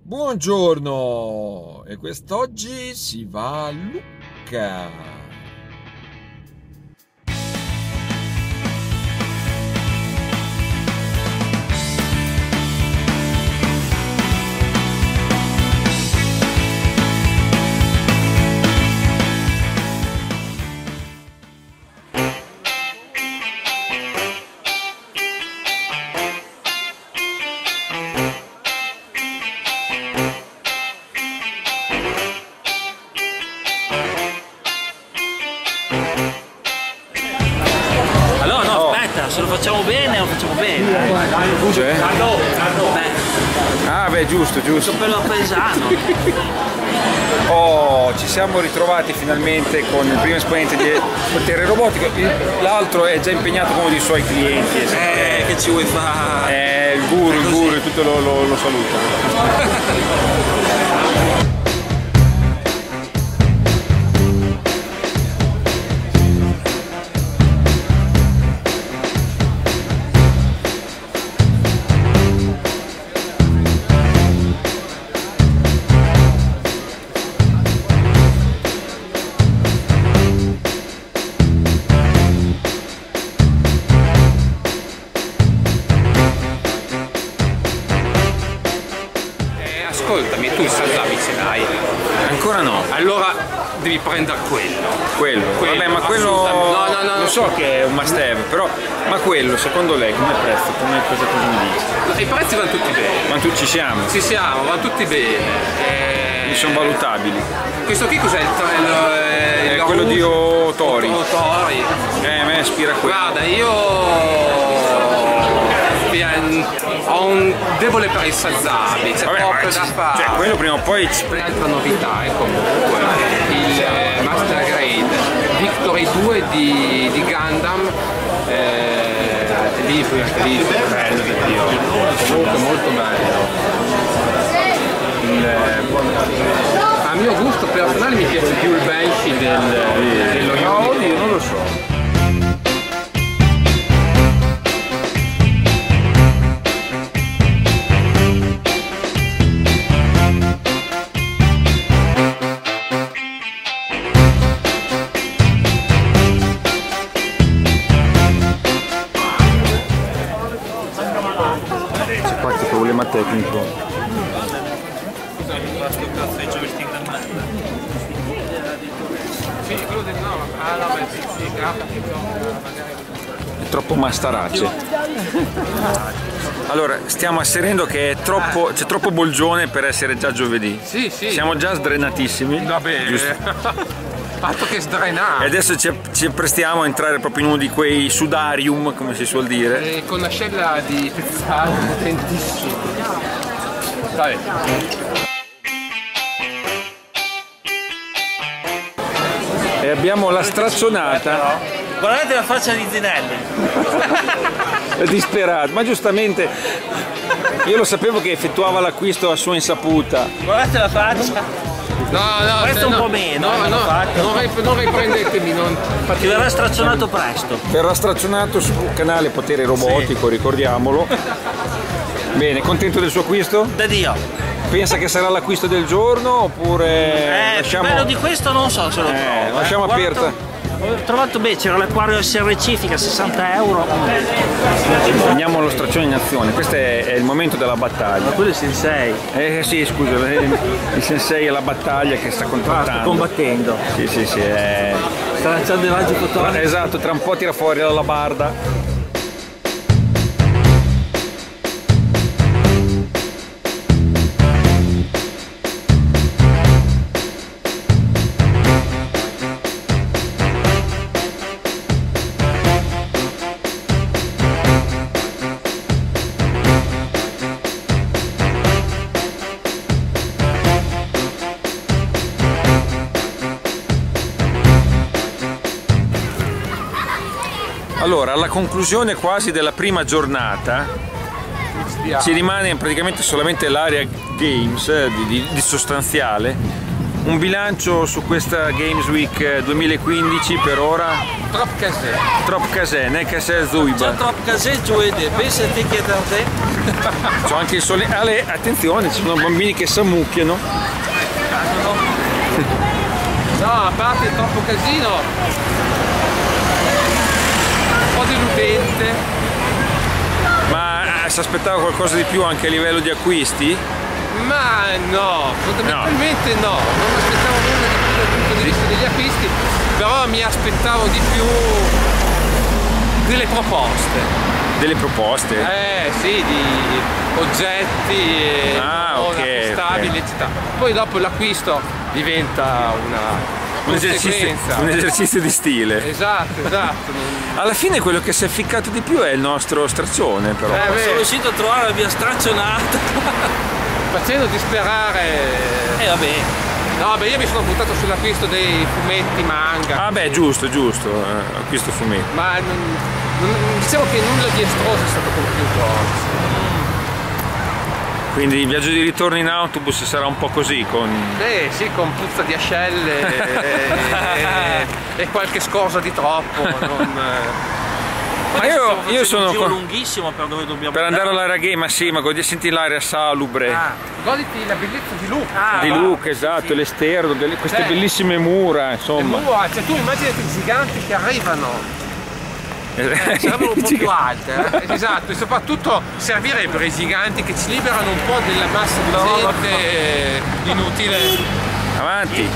Buongiorno, e quest'oggi si va a Lucca. Se lo facciamo bene, lo facciamo bene. Cioè? Ah beh, giusto. Per lo paesano. Oh, ci siamo ritrovati finalmente con il primo esponente di potere robotico. L'altro è già impegnato con uno dei suoi clienti. Che ci vuoi fare? Il guru, tutto lo saluto. Ascoltami, tu il Sazami ce l'hai? Ancora no. Allora devi prendere quello. Vabbè, ma quello No. Lo so che è un must have, però ma quello secondo lei come prezzo? Cosa mi dice? I prezzi vanno tutti bene. Ma tu ci siamo? Ci siamo, vanno tutti bene. Sono valutabili. Questo qui cos'è? Quello di Otori. Otori. A me ispira quello. Guarda, io ho un debole per i Sazami, c'è poco da fare. Cioè, quello prima o poi Un'altra novità è comunque il Master Grade Victory 2 di Gundam, lì bello di Dio, comunque molto bello. A mio gusto personale mi piace più il Banshee dello Yodi, non lo so. C'è qualche problema tecnico. È troppo mastarace. Allora, stiamo asserendo che c'è troppo bolgione per essere già giovedì. Sì. Siamo già sdrenatissimi. Vabbè, giusto? fatto che sdrenare. E adesso ci prestiamo a entrare proprio in uno di quei sudarium, come si suol dire. Con l'ascella di pezzale potentissima. Vabbè. E abbiamo la strazionata. Guardate la faccia di Zinelli. È disperato, ma giustamente io lo sapevo che effettuava l'acquisto a sua insaputa. Guardate la faccia. No, questo un po' meno. Non riprendetemi, Ti verrà strazionato presto. Verrà strazionato sul canale Potere Robotico, ricordiamolo. Bene, contento del suo acquisto? Da Dio. Pensa che sarà l'acquisto del giorno oppure lasciamo... Bello di questo non so se lo trovo. Lasciamo aperta. Ho trovato c'era l'acquario SRC figa 60 euro. Andiamo allo straccione in azione, questo è il momento della battaglia. Ma quello è il Sensei. Sì, scusa, il Sensei è la battaglia che sta contrattando. Sta combattendo. Sì. Sta lanciando i raggi fotonici. Esatto, tra un po' tira fuori la labarda. Allora, alla conclusione quasi della prima giornata ci rimane praticamente solamente l'area games di sostanziale un bilancio su questa Games Week 2015 per ora. Trop casé, ne casé zuiba. Trop casé, gioede, pensa a te che da te. C'ho anche il sole. Ale, attenzione, ci sono bambini che s'ammucchiano. No, a parte il troppo casino, un po' deludente. Ma si aspettava qualcosa di più anche a livello di acquisti? Ma no, fondamentalmente no, non mi aspettavo nulla di più dal punto di vista degli acquisti, però mi aspettavo di più delle proposte. Delle proposte? Sì, di oggetti non acquistabili, eccetera. Poi dopo l'acquisto diventa un esercizio di stile. Esatto. Alla fine quello che si è ficcato di più è il nostro straccione, però. Sono riuscito a trovare la mia straccionata. Facendo disperare. Vabbè. No, beh, io mi sono buttato sull'acquisto dei fumetti manga. Ah beh, giusto, acquisto fumetti. Ma diciamo che nulla di estroso è stato compiuto. Quindi il viaggio di ritorno in autobus sarà un po' così con... Sì, con puzza di ascelle e qualche scorza di troppo. Ma io sono... un giro lunghissimo per dove dobbiamo per andare all'area game, ma sì, ma senti l'aria salubre. Goditi la bellezza di Lucca. Di Lucca, esatto, sì. L'esterno, queste bellissime mura, insomma. Le mura, cioè tu immaginati i giganti che arrivano. Sarebbero un po' più alte, esatto, e soprattutto servirebbero i giganti che ci liberano un po' della massa di gente inutile. Avanti.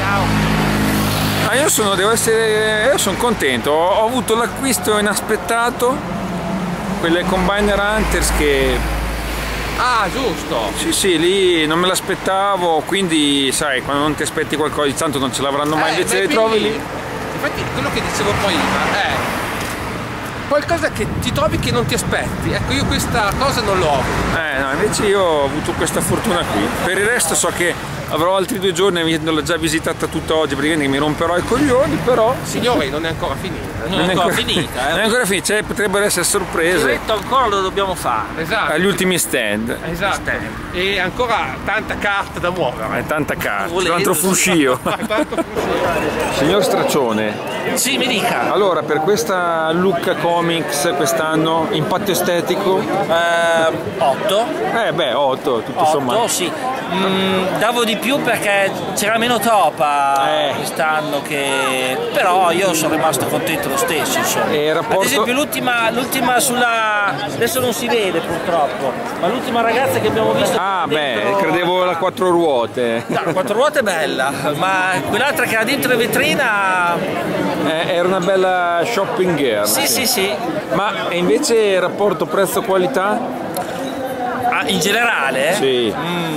Io sono contento, ho avuto l'acquisto inaspettato, quelle Combiner Hunters che... giusto! Sì, lì non me l'aspettavo, quindi sai, quando non ti aspetti qualcosa di tanto non ce l'avranno mai, invece le trovi lì. Infatti quello che dicevo prima è qualcosa che ti trovi che non ti aspetti, ecco io questa cosa non l'ho avuto. No, invece io ho avuto questa fortuna qui, per il resto so che avrò altri 2 giorni avendola già visitata tutta oggi, praticamente mi romperò i coglioni, però... Signore, non è ancora finita. Non è ancora finita. Non è ancora finita, cioè, potrebbero essere sorprese. Detto ancora lo dobbiamo fare. Esatto. Agli ultimi stand. Esatto. E ancora tanta carta da muovere. Tanta carta, tanto fruscio. Signor Straccione. Sì, mi dica. Allora, per questa Lucca Comics quest'anno, impatto estetico? 8. 8, tutto sommato. Sì. Davo di più perché c'era meno topa quest'anno, però io sono rimasto contento lo stesso, insomma. Ad esempio l'ultima sulla... adesso non si vede purtroppo, ma l'ultima ragazza che abbiamo visto... credevo la 4 ruote. No, la 4 ruote è bella, ma quell'altra che era dentro la vetrina... era una bella shopping girl. Sì. Ma invece il rapporto prezzo-qualità? In generale? Sì.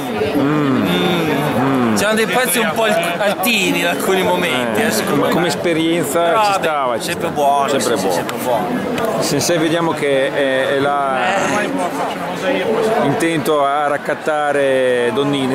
C'erano dei prezzi un po' altini in alcuni momenti. Come esperienza ci stava. Sempre buono. Sempre buono. Sensei vediamo che è là intento a raccattare donnine.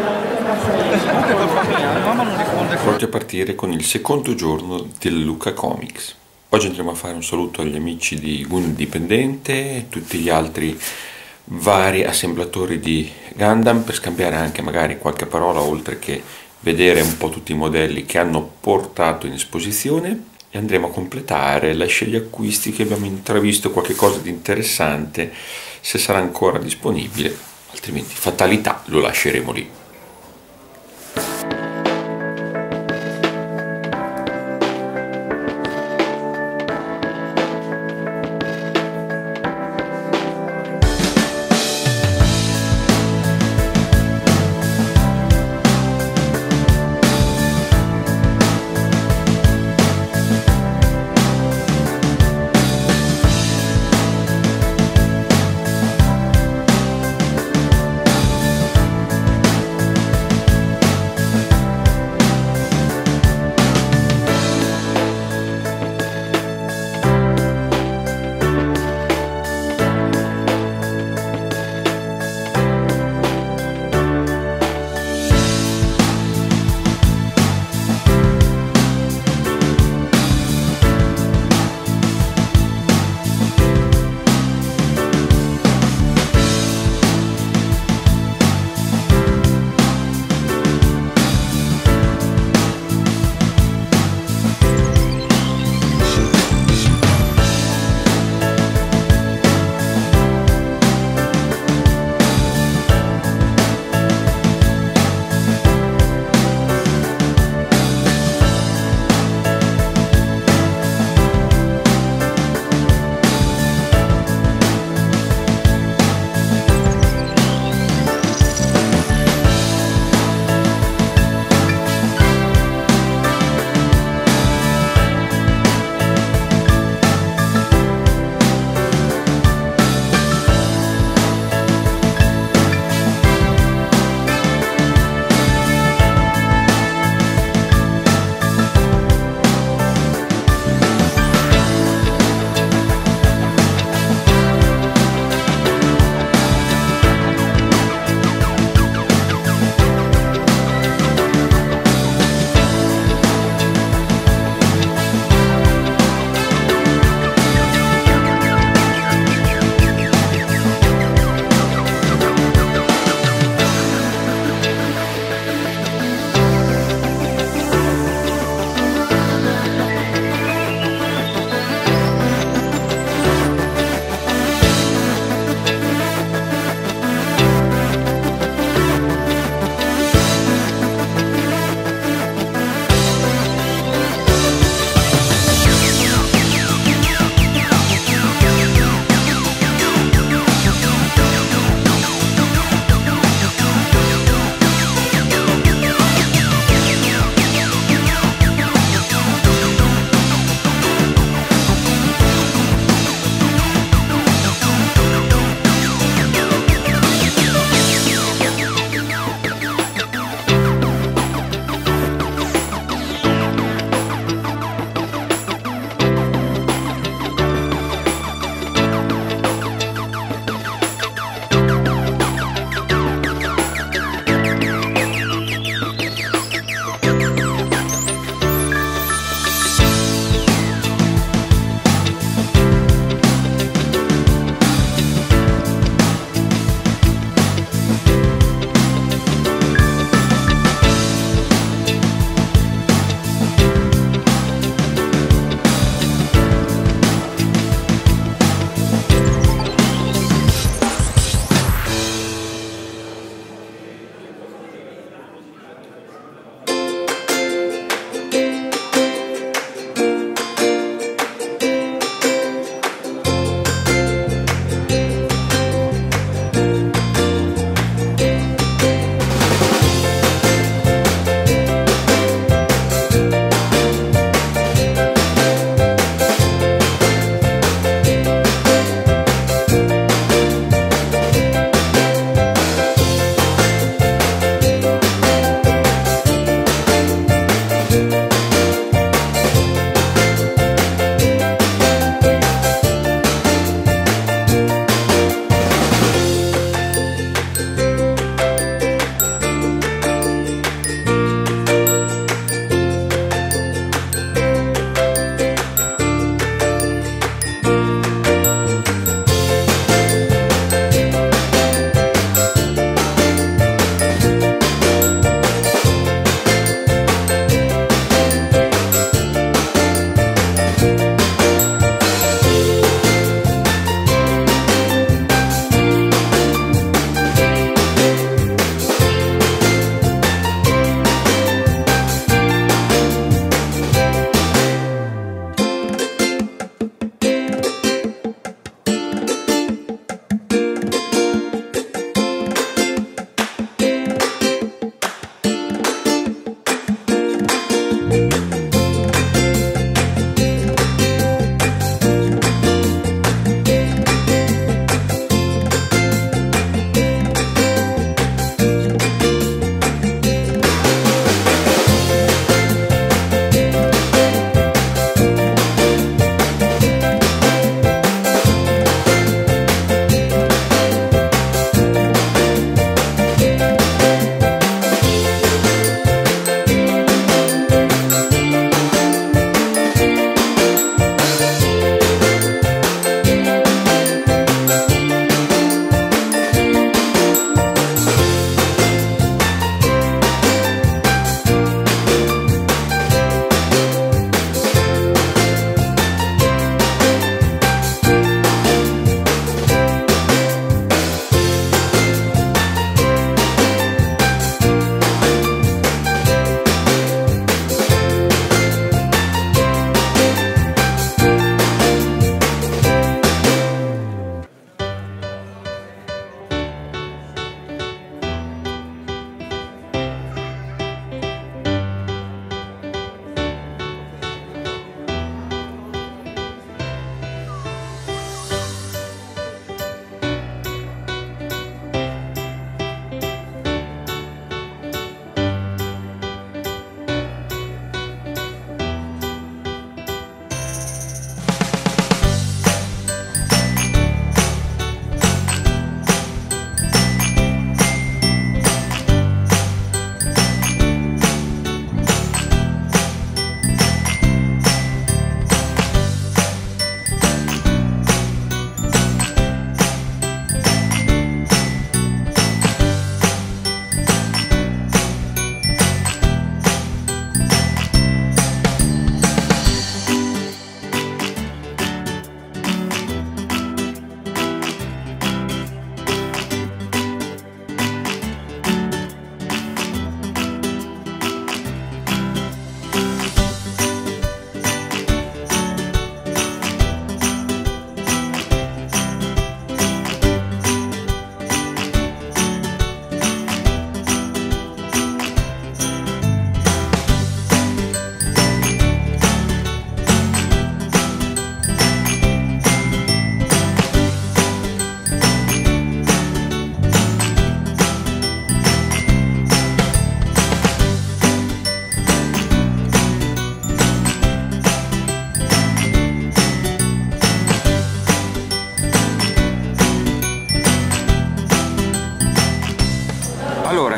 Pronti a partire con il secondo giorno del Lucca Comics. Oggi andremo a fare un saluto agli amici di Gun Indipendente e tutti gli altri vari assemblatori di Gundam per scambiare anche magari qualche parola, oltre che vedere un po' tutti i modelli che hanno portato in esposizione, e andremo a completare la scegli acquisti che abbiamo intravisto qualche cosa di interessante, se sarà ancora disponibile, altrimenti fatalità, lo lasceremo lì.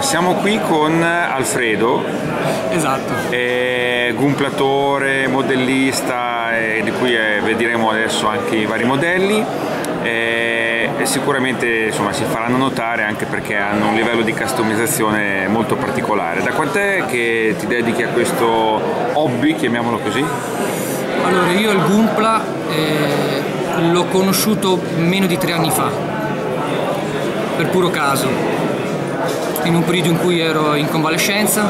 siamo qui con Alfredo. Esatto. Gumplatore, modellista, di cui vedremo adesso anche i vari modelli. Sicuramente insomma, si faranno notare anche perché hanno un livello di customizzazione molto particolare. Da quant'è che ti dedichi a questo hobby, chiamiamolo così? Allora, io il Gumpla l'ho conosciuto meno di 3 anni fa, per puro caso, in un periodo in cui ero in convalescenza.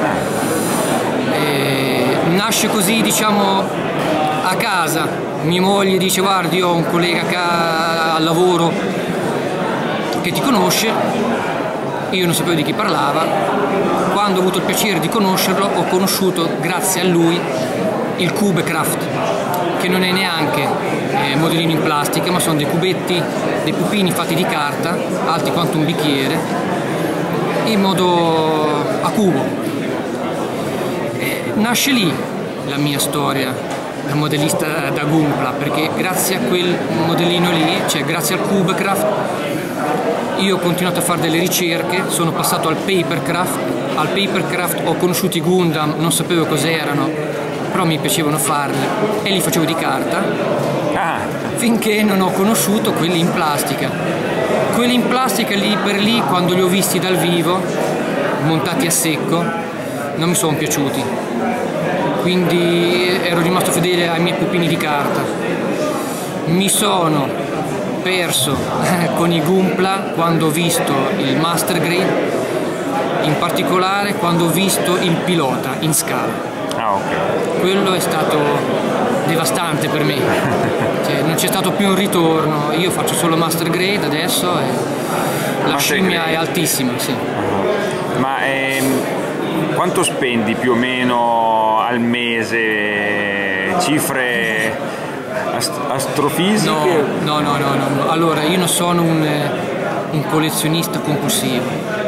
Nasce così, diciamo, a casa. Mia moglie dice: guardi, io ho un collega al lavoro che ti conosce. Io non sapevo di chi parlava. Quando ho avuto il piacere di conoscerlo, ho conosciuto, grazie a lui, il Cubecraft, che non è neanche modellino in plastica, ma sono dei cubetti, dei pupini fatti di carta, alti quanto un bicchiere, in modo a cubo. Nasce lì la mia storia da modellista da Gumpla, perché grazie a quel modellino lì, cioè grazie al Cubecraft, io ho continuato a fare delle ricerche, sono passato al Papercraft. Al Papercraft ho conosciuto i Gundam, non sapevo cos'erano, però mi piacevano farli e li facevo di carta, finché non ho conosciuto quelli in plastica. Quelli in plastica lì per lì, quando li ho visti dal vivo, montati a secco, non mi sono piaciuti. Quindi ero rimasto fedele ai miei pupini di carta. Mi sono perso con i Gumpla quando ho visto il Master Grade, in particolare quando ho visto il pilota in scala. Quello è stato devastante per me, cioè, non c'è stato più un ritorno. Io faccio solo Master Grade adesso e la scimmia è altissima, sì. Ma quanto spendi più o meno al mese? Cifre astrofisiche? No. Allora, io non sono un collezionista compulsivo.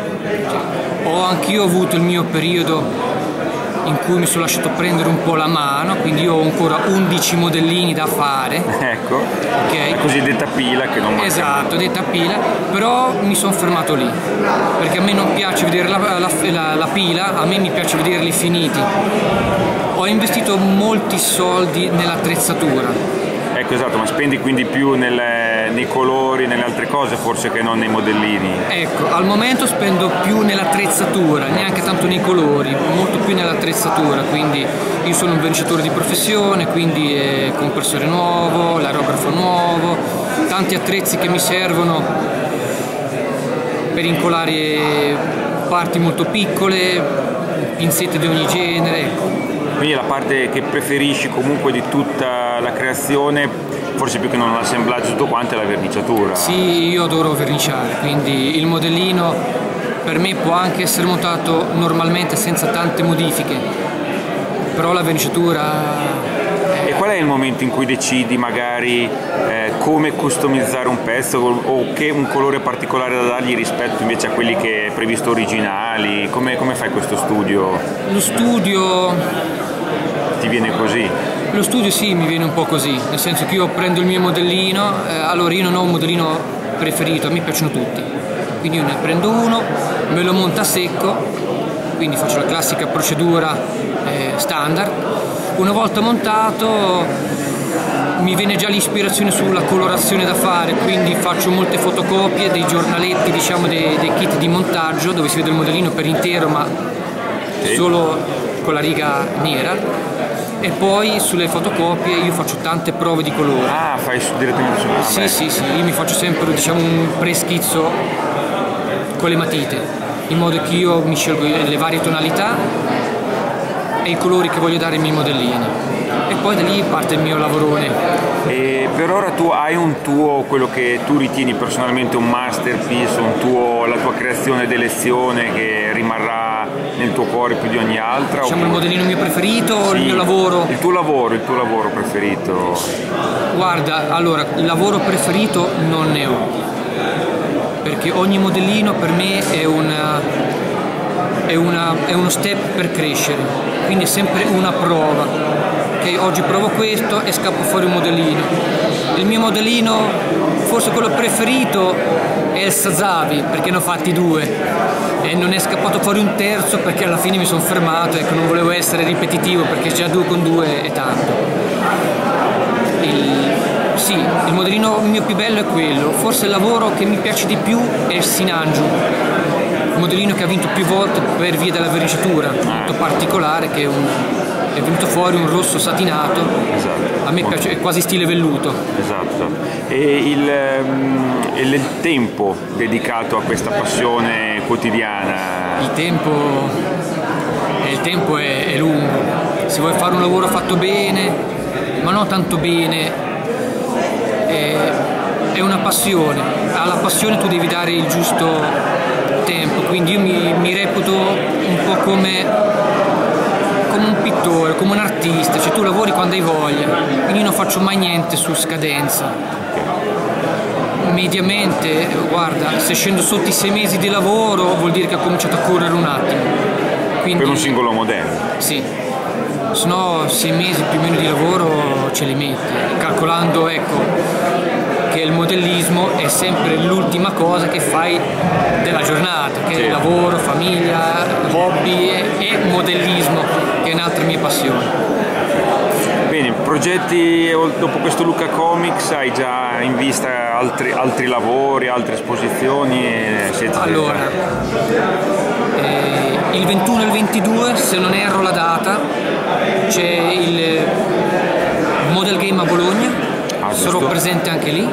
Ho anch'io avuto il mio periodo in cui mi sono lasciato prendere un po' la mano, quindi io ho ancora 11 modellini da fare. Ecco, okay. La cosiddetta pila che non manca. Esatto, detta pila, però mi sono fermato lì, perché a me non piace vedere la pila, a me mi piace vederli finiti. Ho investito molti soldi nell'attrezzatura. Ecco, esatto, ma spendi quindi più nei colori, nelle altre cose forse che non nei modellini? Ecco, al momento spendo più nell'attrezzatura, neanche tanto nei colori, molto più nell'attrezzatura, quindi io sono un verniciatore di professione, quindi compressore nuovo, l'aerografo nuovo, tanti attrezzi che mi servono per incolare parti molto piccole, pinzette di ogni genere, ecco. Quindi la parte che preferisci comunque di tutta la creazione, forse più che non l'assemblaggio tutto quanto, è la verniciatura? Sì, io adoro verniciare, quindi il modellino per me può anche essere montato normalmente senza tante modifiche, però la verniciatura... E qual è il momento in cui decidi magari come customizzare un pezzo o che un colore particolare da dargli rispetto invece a quelli che è previsto originali? Come fai questo studio? Lo studio... Ti viene così? Lo studio sì, mi viene un po' così, nel senso che io prendo il mio modellino, allora io non ho un modellino preferito, a me piacciono tutti, quindi io ne prendo uno, me lo monto a secco, quindi faccio la classica procedura standard. Una volta montato mi viene già l'ispirazione sulla colorazione da fare, quindi faccio molte fotocopie dei giornaletti, diciamo dei kit di montaggio dove si vede il modellino per intero ma solo con la riga nera. E poi sulle fotocopie io faccio tante prove di colore. Ah, fai direttamente sulla... Sì, io mi faccio sempre, diciamo, un preschizzo con le matite, in modo che io mi scelgo le varie tonalità e i colori che voglio dare ai miei modellini. E poi da lì parte il mio lavorone. E per ora tu hai un tuo, quello che tu ritieni personalmente un masterpiece, la tua creazione d'elezione che rimarrà nel tuo cuore più di ogni altra? Diciamo il modellino mio preferito o il mio lavoro? Il tuo lavoro preferito. Guarda, allora, il lavoro preferito non ne ho, perché ogni modellino per me è uno step per crescere, quindi è sempre una prova. Okay, oggi provo questo e scappo fuori un modellino. Il mio modellino forse quello preferito è il Sazavi, perché ne ho fatti 2 e non è scappato fuori un terzo perché alla fine mi sono fermato, ecco, non volevo essere ripetitivo perché già 2 con 2 è tanto. Sì, il modellino mio più bello è quello, forse il lavoro che mi piace di più è il Sinanju, il modellino che ha vinto più volte per via della verniciatura, molto particolare, che è venuto fuori un rosso satinato, esatto. A me piace, è quasi stile velluto. Esatto. E il tempo dedicato a questa passione quotidiana? Il tempo è lungo, se vuoi fare un lavoro fatto bene, ma non tanto bene, è una passione, alla passione tu devi dare il giusto tempo, quindi io mi reputo un po' come un pittore, come un artista, cioè tu lavori quando hai voglia, quindi non faccio mai niente su scadenza. Mediamente, guarda, se scendo sotto i 6 mesi di lavoro vuol dire che ho cominciato a correre un attimo. Quindi, per un singolo modello? Sì, se no 6 mesi più o meno di lavoro ce li metti, calcolando, ecco, che il modellismo è sempre l'ultima cosa che fai della giornata, che è lavoro, famiglia, hobby e modellismo, che è un'altra mia passione. Bene, progetti dopo questo Lucca Comics? Hai già in vista altri lavori, altre esposizioni? Allora, il 21 e il 22, se non erro la data, c'è il Model Game a Bologna. Sarò presente anche lì.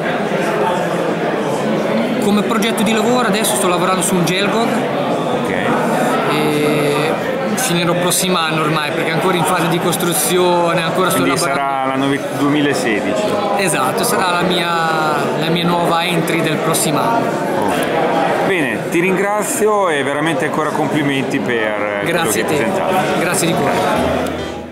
Come progetto di lavoro adesso sto lavorando su un Gelgog, e finirò il prossimo anno ormai perché è ancora in fase di costruzione, ancora sto lavorando. Sarà l'anno 2016? Esatto, sarà la mia nuova entry del prossimo anno. Bene, ti ringrazio e veramente ancora complimenti per quello che hai presentato. Grazie di cuore.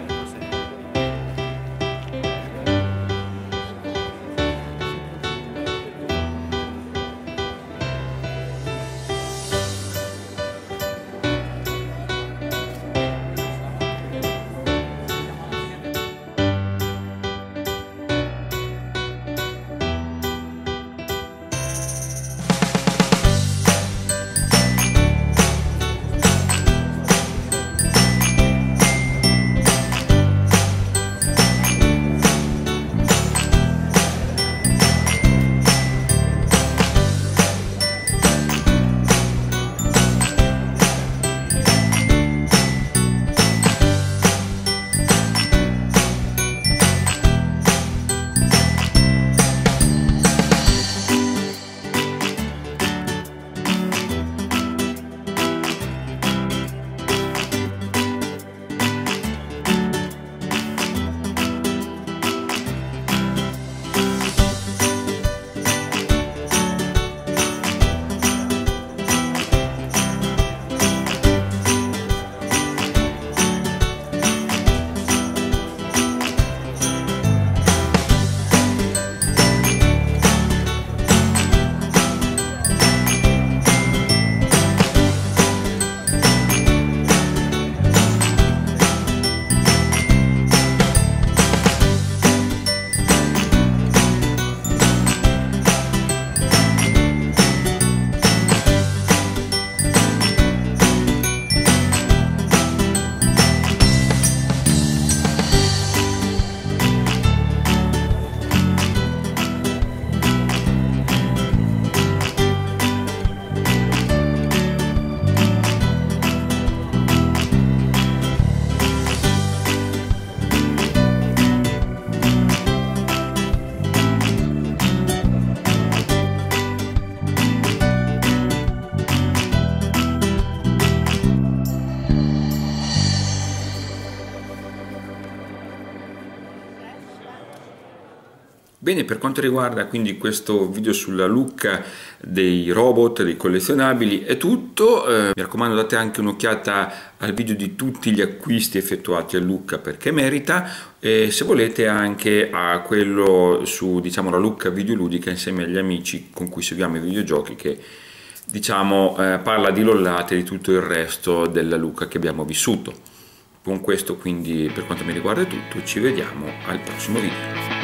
Bene, per quanto riguarda quindi questo video sulla Lucca dei robot, dei collezionabili, è tutto. Mi raccomando, date anche un'occhiata al video di tutti gli acquisti effettuati a Lucca perché merita, e se volete anche a quello su, diciamo, la Lucca videoludica insieme agli amici con cui seguiamo i videogiochi, che diciamo parla di lollate e di tutto il resto della Lucca che abbiamo vissuto. Con questo quindi per quanto mi riguarda è tutto, ci vediamo al prossimo video.